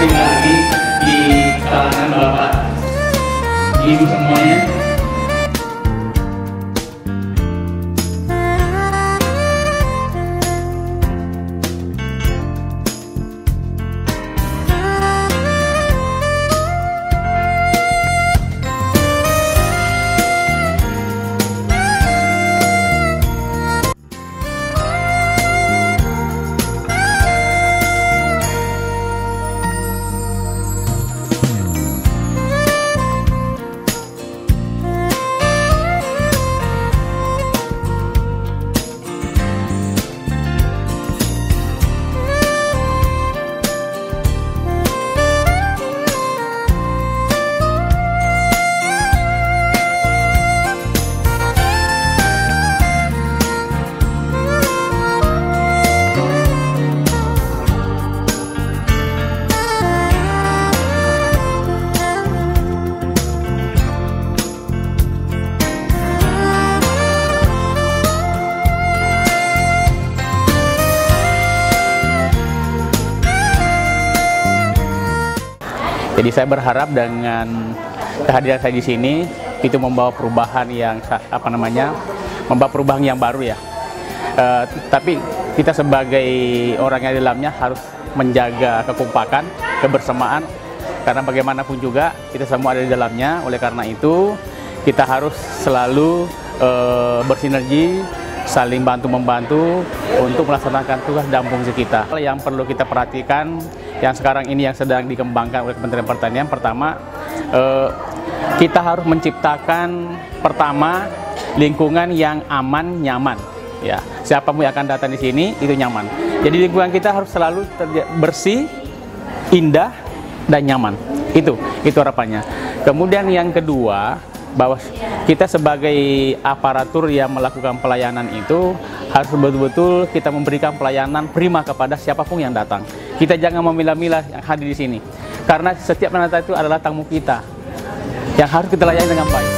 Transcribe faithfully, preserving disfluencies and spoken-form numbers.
lagi di kalangan bapak ibu semuanya. Jadi saya berharap dengan kehadiran saya di sini itu membawa perubahan yang apa namanya, membawa perubahan yang baru ya. Uh, tapi kita sebagai orang yang di dalamnya harus menjaga kekompakan, kebersamaan, karena bagaimanapun juga kita semua ada di dalamnya. Oleh karena itu kita harus selalu uh, bersinergi, saling bantu-membantu untuk melaksanakan tugas dan fungsi kita. Yang perlu kita perhatikan yang sekarang ini yang sedang dikembangkan oleh Kementerian Pertanian, pertama eh, kita harus menciptakan pertama lingkungan yang aman, nyaman. Ya, siapapun yang akan datang di sini itu nyaman. Jadi lingkungan kita harus selalu bersih, indah, dan nyaman. Itu, itu harapannya. Kemudian yang kedua, bahwa kita sebagai aparatur yang melakukan pelayanan itu harus betul-betul kita memberikan pelayanan prima kepada siapapun yang datang. Kita jangan memilah-milah yang hadir di sini, karena setiap yang datang itu adalah tamu kita yang harus kita layani dengan baik.